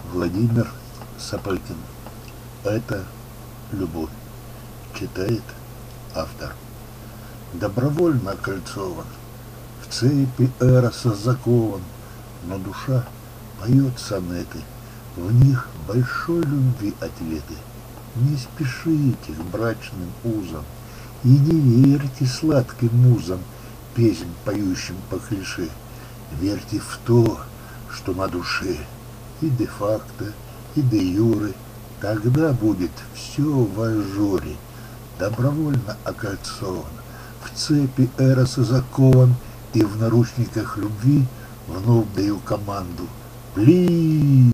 Владимир Сапыкин. Это любовь. Читает автор. Добровольно окольцован, в цепи эроса закован, но душа поет сонеты, в них большой любви ответы. Не спешите к брачным узам и не верьте сладким музам, песнь, поющим по клише. Верьте в то, что на душе, и де-факто, и де-юре. Тогда будет все в ажуре. Добровольно окольцован, в цепи эроса закован, и в наручниках любви вновь даю команду: пли!